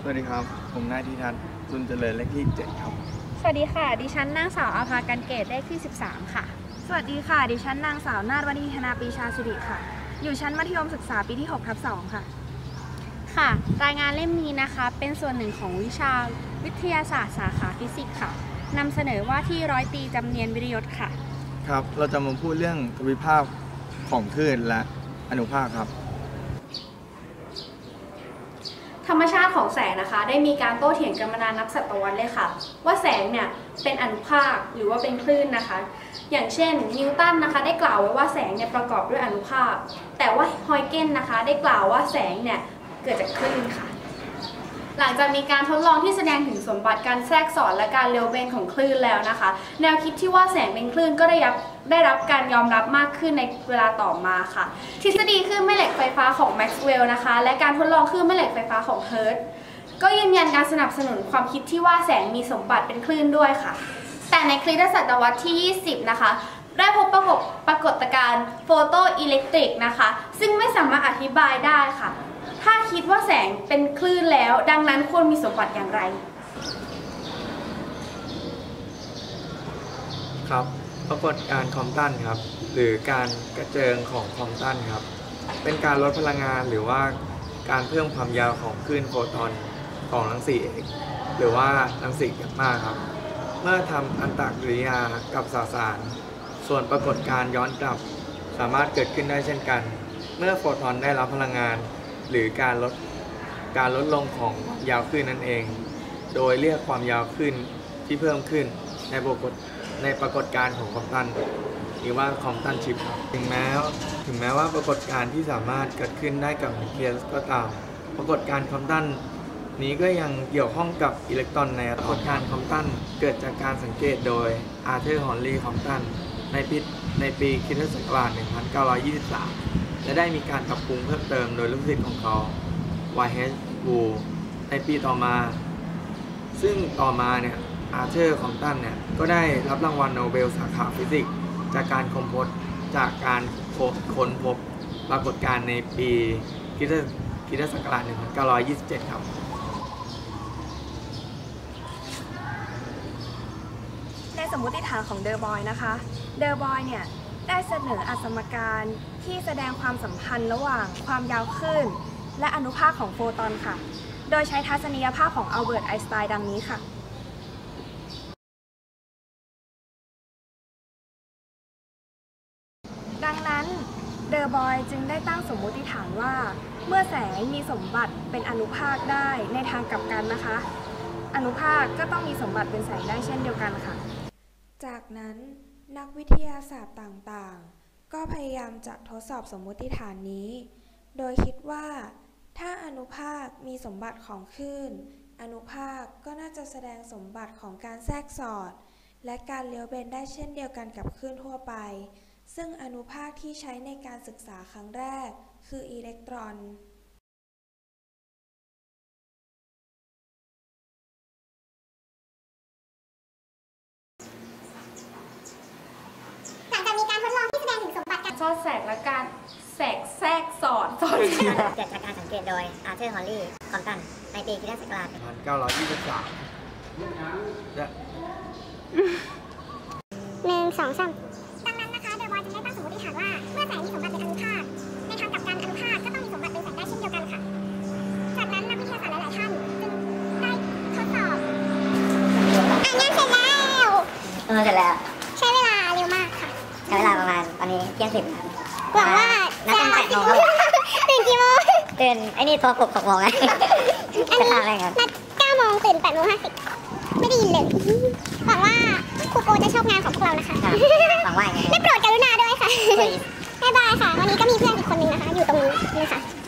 วัสดีครับผมนายธีทัศน์จุนเจริญเลขที่7ครับสวัสดีค่ะดิฉันนางสาวอาภากันเกตเลขที่13ค่ะสวัสดีค่ะดิฉันนางสาวนาฏวณีธนาปีชาสิริค่ะอยู่ชั้นมัธยมศึกษาปีที่6/2ค่ะค่ะรายงานเล่มนี้นะคะเป็นส่วนหนึ่งของวิชาวิทยาศาสตร์สาขาฟิสิกส์ค่ะนำเสนอว่าที่ร้อยตรีจำเนียนวิริยศค่ะครับเราจะมาพูดเรื่องทวิภาคของคลื่นและอนุภาคครับธรรมชาติของแสงนะคะได้มีการโต้เถียงกันมานานนับศตวรรษเลยค่ะว่าแสงเนี่ยเป็นอนุภาคหรือว่าเป็นคลื่นนะคะอย่างเช่นนิวตันนะคะได้กล่าวไว้ว่าแสงเนี่ยประกอบด้วยอนุภาคแต่ว่าฮอยเกนนะคะได้กล่าวว่าแสงเนี่ยเกิดจากคลื่นค่ะหลังจากมีการทดลองที่แสดงถึงสมบัติการแทรกซ้อนและการเร็วเบนของคลื่นแล้วนะคะแนวคิดที่ว่าแสงเป็นคลื่นก็ได้รับการยอมรับมากขึ้นในเวลาต่อมาค่ะทฤษฎีคลื่นแม่เหล็กไฟฟ้าของแม็กซ์เวลล์นะคะและการทดลองคลื่นแม่เหล็กไฟฟ้าของเฮิร์ตซ์ก็ยืนยันการสนับสนุนความคิดที่ว่าแสงมีสมบัติเป็นคลื่นด้วยค่ะแต่ในคริสตศตวรรษที่ 20 นะคะได้พบปรากฏการณ์โฟโตอิเล็กตริกนะคะซึ่งไม่สามารถอธิบายได้ค่ะถ้าคิดว่าแสงเป็นคลื่นแล้วดังนั้นควรมีสมบัติอย่างไรครับปรากฏการณ์คอมตันครับหรือการกระเจิงของคอมตันครับเป็นการลดพลังงานหรือว่าการเพิ่มความยาวของคลื่นโฟตอนของรังสีเอกหรือว่ารังสีแกมมาครับเมื่อทำอันตรกิริยากับสสารส่วนปรากฏการณ์ย้อนกลับสามารถเกิดขึ้นได้เช่นกันเมื่อโฟตอนได้รับพลังงานหรือการลดลงของยาวคลื่นนั่นเองโดยเรียกความยาวคลื่นที่เพิ่มขึ้นในปรากฏการณ์ของคอมตันหรือว่าคอมตันชิปถึงแม้ว่าปรากฏการณ์ที่สามารถเกิดขึ้นได้กับนิวเคลียสก็ตามปรากฏการณ์คอมตันนี้ก็ยังเกี่ยวข้องกับอิเล็กตรอนในปรากฏการณ์คอมตันเกิดจากการสังเกตโดยอาร์เธอร์ฮอลลีย์คอมตันในปีคริสตศักราช 1923 และได้มีการปรับปรุงเพิ่มเติมโดยลูกศิษย์ของเขา Y.H. Wu ในปีต่อมาซึ่งต่อมาเนี่ยอาร์เธอร์คอมตันเนี่ยก็ได้รับรางวัลโนเบลสาขาฟิสิกส์จากการค้นพบปรากฏการณ์ในปีคริสตศักราช 1927 ครับในสมมติฐานของเดอ บอยนะคะเดอ บอยเนี่ยได้เสนออสมการที่แสดงความสัมพันธ์ระหว่างความยาวคลื่นและอนุภาคของโฟตอนค่ะโดยใช้ทัศนียภาพของอัลเบิร์ตไอน์สไตน์ดังนี้ค่ะดังนั้นเดอ บอยจึงได้ตั้งสมมติฐานว่าเมื่อแสงมีสมบัติเป็นอนุภาคได้ในทางกลับกันนะคะอนุภาคก็ต้องมีสมบัติเป็นแสงได้เช่นเดียวกันค่ะจากนั้นนักวิทยาศาสตร์ต่างๆก็พยายามจะทดสอบสมมติฐานนี้โดยคิดว่าถ้าอนุภาคมีสมบัติของคลื่นอนุภาคก็น่าจะแสดงสมบัติของการแทรกสอดและการเลี้ยวเบนได้เช่นเดียวกันกับคลื่นทั่วไปซึ่งอนุภาคที่ใช้ในการศึกษาครั้งแรกคืออิเล็กตรอนหลังจากมีการทดลองที่แสดงถึงสมบัติการซ่อนแสงและการแทรกสอดเกิดจากการสังเกตโดยอาร์เธอร์ ฮอลลีย์ คอมตันในปีคริสตศักราช 1923 ดังนั้นนะคะเดอ บอยจึงได้ตั้งสมมติฐานว่าเมื่อแสงมีสมบัติเป็นอนุภาคในทางกลับกันอนุภาคก็ต้องมีสมบัติเป็นแสงได้เช่นเดียวกันค่ะจากนั้นนักวิทยาศาสตร์หลายๆท่านจึงได้ทดสอบงานเสร็จแล้วใช้เวลาเร็วมากค่ะใช้เวลาประมาณตอนนี้เที่ยง10หวังว่านัดกัน8 โมงตื่นกี่โมงตื่นไอ้นี่ตัวปลุก6 โมงไงจะทำอะไรครับนัด9 โมงตื่น8 โมง 50ไม่ได้ยินเลยหวังว่าครูโกจะชอบงานของพวกเรานะคะหวังว่าได้โปรดกรุณาด้วยค่ะบ๊ายบายค่ะวันนี้ก็มีเพื่อนอีกคนนึงนะคะอยู่ตรงนี้นะคะ